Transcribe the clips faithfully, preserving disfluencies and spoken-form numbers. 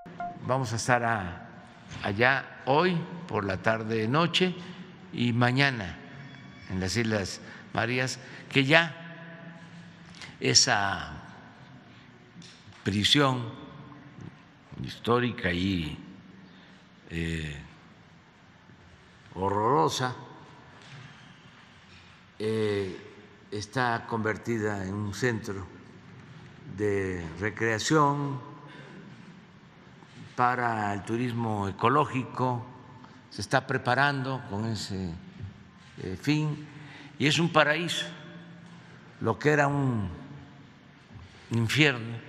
Vamos a estar a, allá hoy por la tarde noche y mañana en las Islas Marías, que ya esa prisión histórica y eh, horrorosa eh, está convertida en un centro de recreación para el turismo ecológico, se está preparando con ese eh, fin y es un paraíso. Lo que era un infierno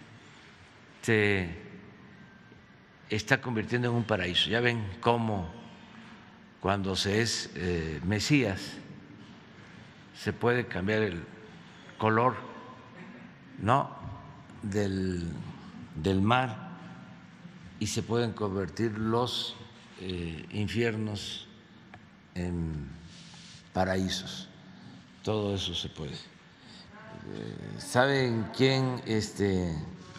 se está convirtiendo en un paraíso. Ya ven cómo cuando se es eh, Mesías se puede cambiar el color, ¿no?, del, del mar y se pueden convertir los eh, infiernos en paraísos. Todo eso se puede. Eh, ¿Saben quién este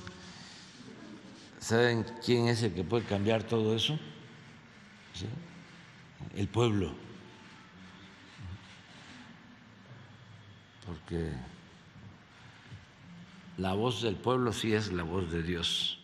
saben quién es el que puede cambiar todo eso? ¿Sí? El pueblo. Porque la voz del pueblo sí es la voz de Dios.